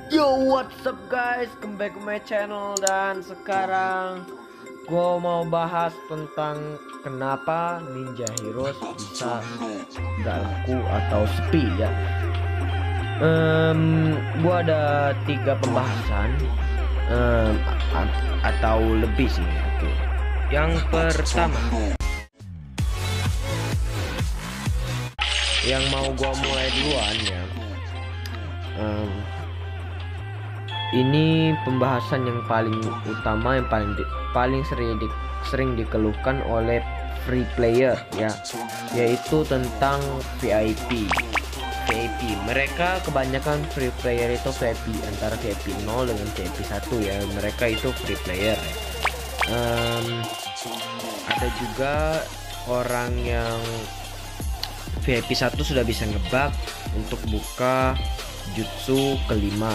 Yo, what's up guys? Kembali ke my channel dan sekarang gue mau bahas tentang kenapa Ninja Heroes bisa gak laku atau sepi ya. Gue ada 3 pembahasan atau lebih sih. Oke. Yang pertama, yang mau gue mulai duluan ya. Ini pembahasan yang paling utama, yang paling sering dikeluhkan oleh free player ya, yaitu tentang VIP. Mereka kebanyakan free player itu VIP antara VIP 0 dengan VIP 1 ya. Mereka itu free player. Ada juga orang yang VIP 1 sudah bisa ngebug untuk buka jutsu kelima.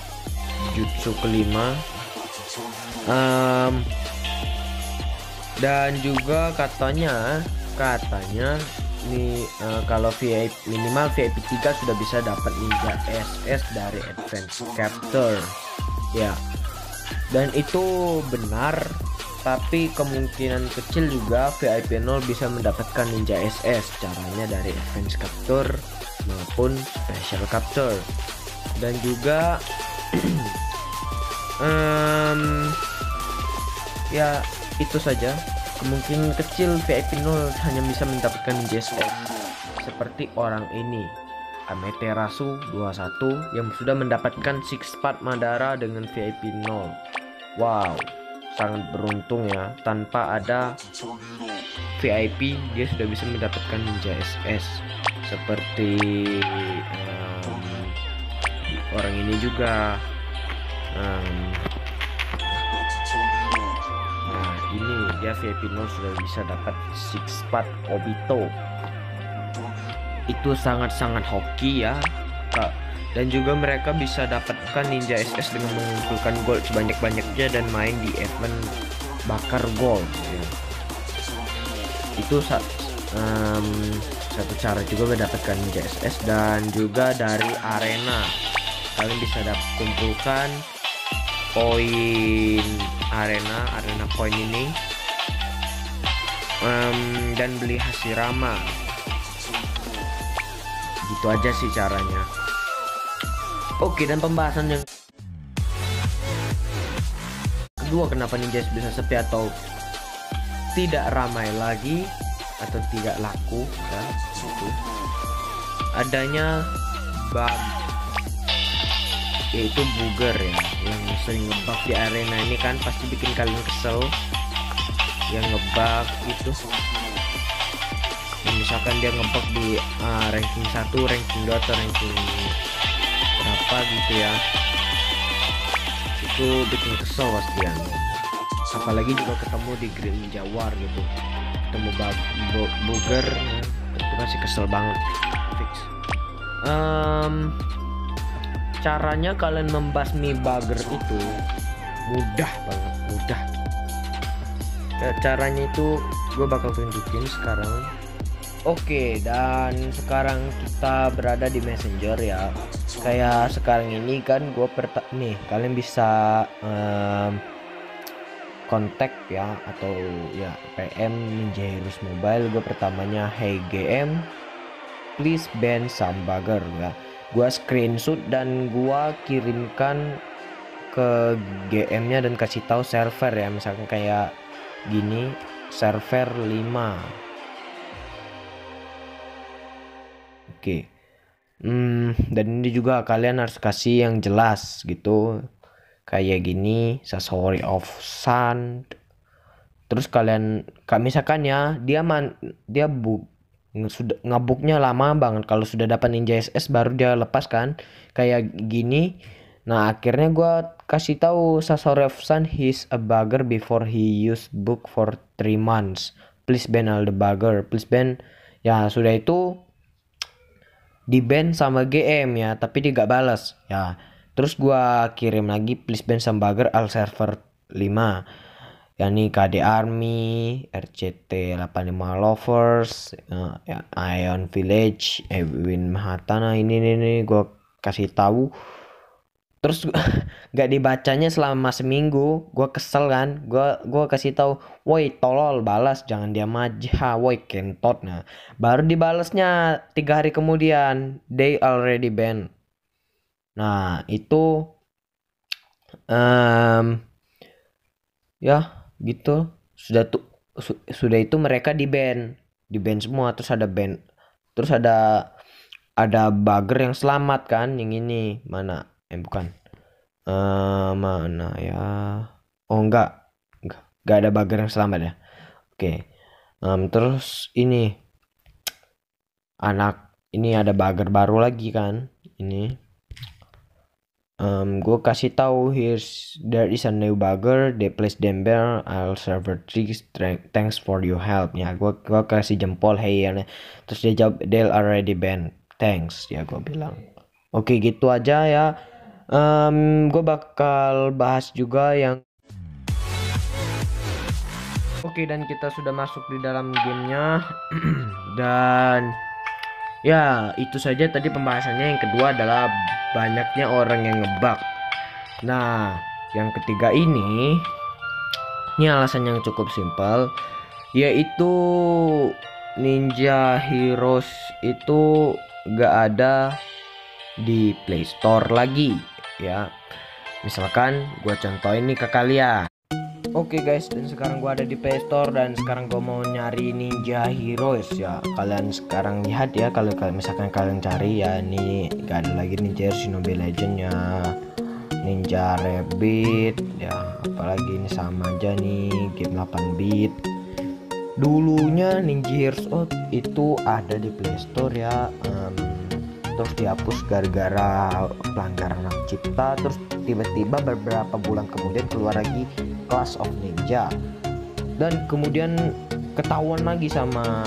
Dan juga katanya nih kalau VIP minimal VIP 3 sudah bisa dapat Ninja SS dari Advanced Capture ya, dan itu benar, tapi kemungkinan kecil juga VIP 0 bisa mendapatkan Ninja SS. Caranya dari Advanced Capture maupun Special Capture. Dan juga ya itu saja, kemungkinan kecil VIP 0 hanya bisa mendapatkan Ninja SS seperti orang ini, Amaterasu 21 yang sudah mendapatkan Six Path Madara dengan VIP 0. Wow, sangat beruntung ya, tanpa ada VIP dia sudah bisa mendapatkan Ninja SS. Seperti orang ini juga. Nah ini dia VIP 0 sudah bisa dapat Six Path Obito. Itu sangat-sangat hoki ya Kak. Dan juga mereka bisa dapatkan Ninja SS dengan mengumpulkan gold sebanyak-banyaknya dan main di event bakar gold ya. Itu satu cara juga mendapatkan Ninja SS. Dan juga dari arena kalian bisa kumpulkan poin arena poin ini, dan beli Hashirama. Gitu aja sih caranya. Oke, dan pembahasan yang kedua, kenapa Ninja bisa sepi atau tidak ramai lagi atau tidak laku ya, gitu. Adanya bug, yaitu bugger ya, yang sering ngebug di arena ini kan pasti bikin kalian kesel. Yang ngebug itu misalkan dia ngebug di ranking 1, ranking 2 atau ranking berapa gitu ya, itu bikin kesel pastian. Apalagi juga ketemu di Green Ninja War gitu, ketemu bugger ya, itu pasti kesel banget. Fix. Caranya kalian membasmi bugger itu mudah banget, mudah ya, caranya itu gue bakal tunjukin sekarang. Oke, dan sekarang kita berada di Messenger ya. Kayak sekarang ini kan gue nih kalian bisa kontak ya, atau ya PM Ninja Heroes Mobile. Gue pertamanya, hey GM, please ban some bugger ya. Gua screenshot dan gua kirimkan ke GM-nya dan kasih tahu server ya, misalkan kayak gini, server 5. Oke. Dan ini juga kalian harus kasih yang jelas gitu. Kayak gini, Sasori of Sun. Terus kalian misalkan ya, dia sudah ngabuknya lama banget. Kalau sudah dapat Ninja SS baru dia lepas kan, kayak gini. Nah akhirnya gue kasih tahu Sasori of Sun, he's a bugger before he used book for 3 months, please ban all the bugger, please ban ya. Sudah itu di ban sama GM ya, tapi dia gak balas ya. Terus gue kirim lagi, please ban some bugger all server 5, yakni KD Army, RCT 85 Lovers, ya, Ion Village, Edwin Mahatana. Ini gue kasih tahu Terus gak dibacanya selama seminggu, gua kesel kan. Gua kasih tahu, woi tolol balas, jangan diam aja, woi kentot. Nah, baru dibalasnya 3 hari kemudian, they already banned. Nah itu em, ya gitu, sudah itu mereka di ban semua. Terus ada ban, terus ada bugger yang selamat kan, yang ini mana, bukan, mana ya, oh enggak ada bugger yang selamat ya. Oke. Terus ini ada bugger baru lagi kan ini. Gue kasih tahu, there is a new bugger, they place them there, I'll server tricks, thanks for your help. Ya gue kasih jempol, hey ya. Terus dia jawab, they'll already banned, thanks. Ya gue bilang oke, gitu aja ya. Gue bakal bahas juga yang oke, dan kita sudah masuk di dalam gamenya. Dan ya itu saja tadi pembahasannya. Yang kedua adalah banyaknya orang yang ngebug. Nah yang ketiga ini alasan yang cukup simpel, yaitu Ninja Heroes itu gak ada di Play Store lagi ya. Misalkan gue contohin nih ke kalian. Oke guys, dan sekarang gua ada di Play Store, dan sekarang gua mau nyari Ninja Heroes ya. Kalian sekarang lihat ya, kalau misalkan kalian cari ya, ini gak ada lagi Ninja Heroes, Shinobi Legend ya, Ninja Rabbit ya, apalagi ini sama aja nih, game 8 bit. Dulunya Ninja Heroes itu ada di Play Store ya, terus dihapus gara-gara pelanggaran hak cipta. Terus tiba-tiba beberapa bulan kemudian keluar lagi Clash of Ninja, dan kemudian ketahuan lagi sama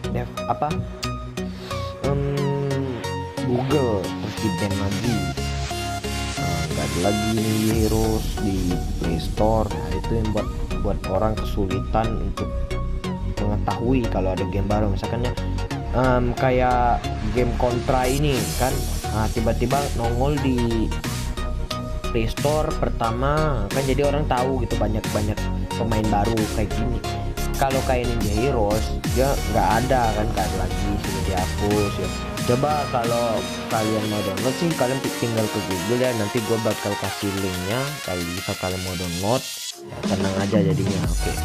Google, terus di ban lagi. Nggak ada lagi Ninja Heroes di Play Store. Nah itu yang buat orang kesulitan untuk mengetahui kalau ada game baru. Misalkan ya kayak game Contra ini kan, nah tiba-tiba nongol di Play Store pertama kan, jadi orang tahu gitu, banyak pemain baru kayak gini. Kalau kayak Ninja Heroes dia nggak ada kan, nggak ada lagi, sudah dihapus ya. Coba kalau kalian mau download sih, kalian tinggal ke Google ya, nanti gue bakal kasih linknya kalau bisa kalian mau download ya, tenang aja jadinya. Oke.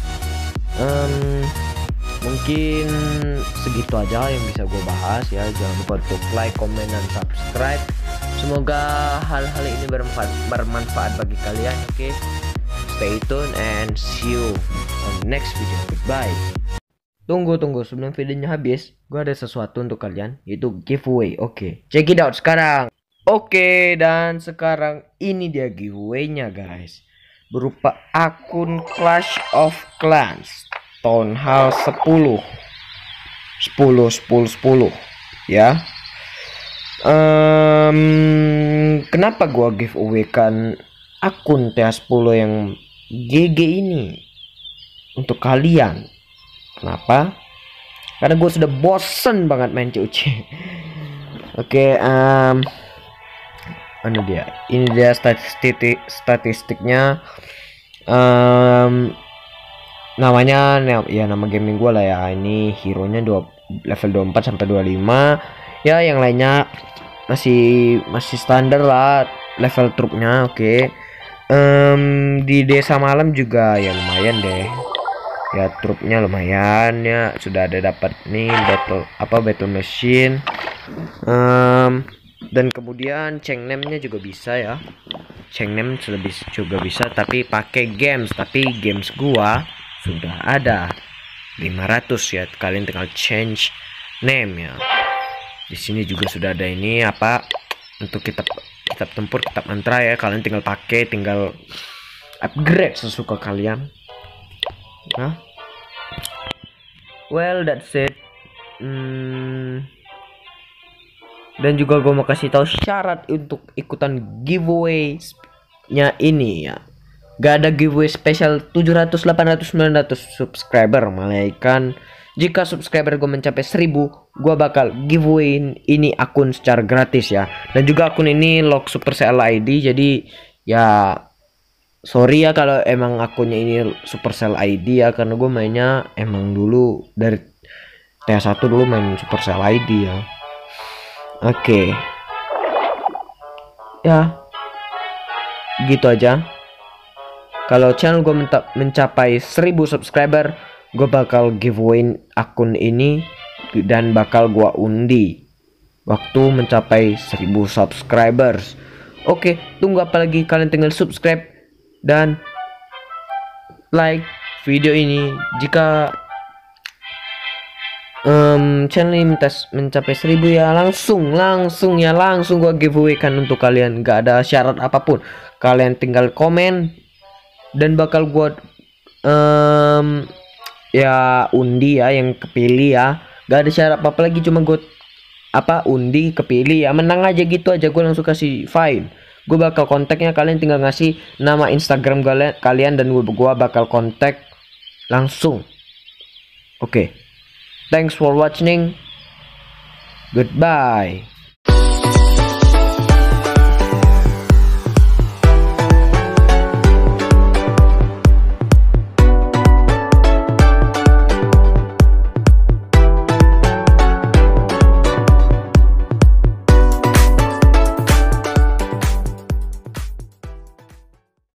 Mungkin segitu aja yang bisa gue bahas ya. Jangan lupa untuk like, comment, dan subscribe. Semoga hal-hal ini bermanfaat bagi kalian. Oke. Stay tune and see you on next video. Goodbye. Tunggu sebelum videonya habis, gue ada sesuatu untuk kalian, yaitu giveaway. Oke, check it out sekarang. Oke, dan sekarang ini dia giveaway-nya guys, berupa akun Clash of Clans Town Hall 10 ya. Kenapa gua giveaway kan akun TH10 yang GG ini untuk kalian? Kenapa? Karena gue sudah bosen banget main COC. Oke, ini dia statistiknya. Namanya ya, nama gaming gue lah ya. Ini hero nya level 24 sampai 25 ya. Yang lainnya masih standar lah level truknya. Oke. Di desa malam juga ya lumayan deh ya, truknya lumayan ya. Sudah ada dapat nih battle machine, dan kemudian change name-nya juga bisa ya. Change name juga bisa, tapi pakai games. Tapi games gua sudah ada 500 ya, kalian tinggal change name ya. Di sini juga sudah ada ini untuk kitab tempur, kitab mantra ya. Kalian tinggal pakai, tinggal upgrade sesuka kalian. Well, that's it. Dan juga gue mau kasih tahu syarat untuk ikutan giveaway-nya ini ya. Gak ada giveaway spesial 700, 800, 900 subscriber, melainkan Jika subscriber gue mencapai 1000, gue bakal giveaway ini akun secara gratis ya. Dan juga akun ini lock Supercell ID, jadi ya sorry ya kalau emang akunnya ini Supercell ID ya, karena gue mainnya emang dulu dari TH1 dulu main Supercell ID ya. Oke. Ya, gitu aja. Kalau channel gue mencapai 1000 subscriber, gue bakal giveaway akun ini dan bakal gue undi waktu mencapai 1000 subscribers. Oke, tunggu apa lagi, kalian tinggal subscribe dan like video ini. Jika channel ini mencapai 1000 ya, langsung gua giveaway kan untuk kalian, gak ada syarat apapun. Kalian tinggal komen dan bakal gua ya undi ya, yang kepilih ya, gak ada syarat apa lagi, cuma gua undi kepilih ya, menang aja gitu aja. Gue langsung kasih fine. Gue bakal kontaknya, kalian tinggal ngasih nama Instagram kalian dan gue bakal kontak langsung. Oke. Thanks for watching. Goodbye.